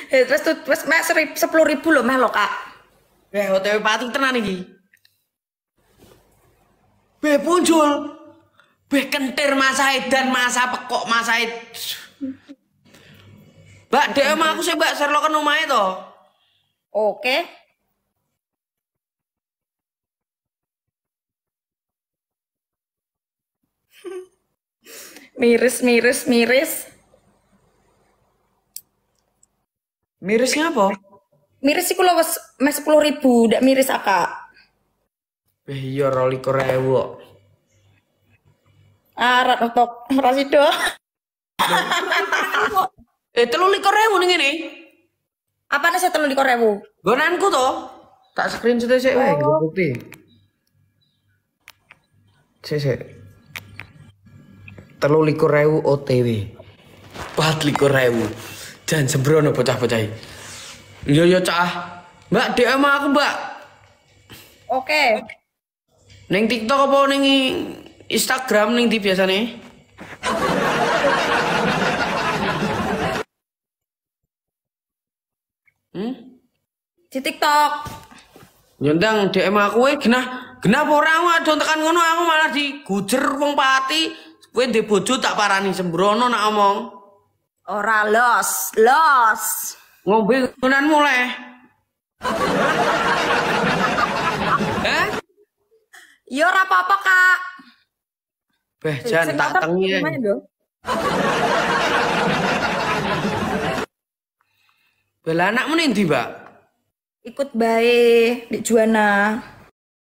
Terus tuh wis mek 10.000 lho meh lho, Kak. OTW pati tenan iki. Beh punjul. Beh kentir Mas Edan, masa pekok Mas Ed. Mbak, dek omah aku sih Mbak serloken omahe to. Oke. Miris, miris, miris. Mirisnya apa? Miris iku lho wis meh 10.000, ndak miris ah, Kak. Beh iya 22.000 kok. Arat untuk Rasido. 23.000 ning ngene. Apa nih saya 23.000? Gonanku to. Tak screenshot sik wae nggo bukti. Sik. 23.000 OTW. 24.000. Dan sembrono bocah-bocah. Iya cah. Mbak DM aku, Mbak. Oke. Ning TikTok apa ning Instagram ning di biasane? Di TikTok. Nyondang DM aku genah ora ado tekan ngono aku malah digujer wong pati. Kowe ndek bojo tak parani sembrono nak omong. Ora los. Ngombe ngonan mulai. Ya ora apa-apa, Kak. Beh, jan tak tengi. Bela anakmu ning ndi, Mbak? Ikut bae di Juana.